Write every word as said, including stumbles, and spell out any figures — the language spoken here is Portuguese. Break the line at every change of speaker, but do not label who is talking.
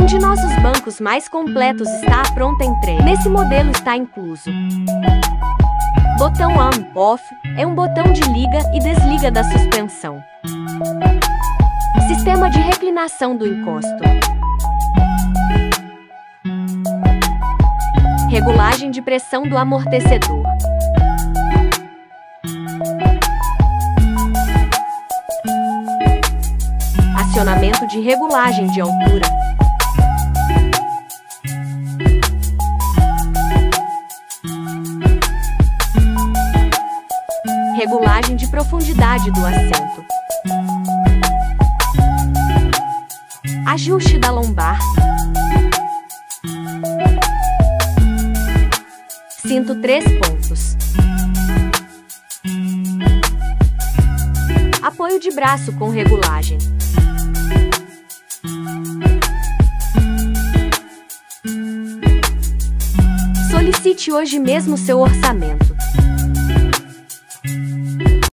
Um de nossos bancos mais completos está à pronta entrega. Nesse modelo está incluso botão On/Off, é um botão de liga e desliga da suspensão. Sistema de reclinação do encosto. Regulagem de pressão do amortecedor. Acionamento de regulagem de altura. Regulagem de profundidade do assento. Ajuste da lombar. Cinto três pontos. Apoio de braço com regulagem. Solicite hoje mesmo seu orçamento.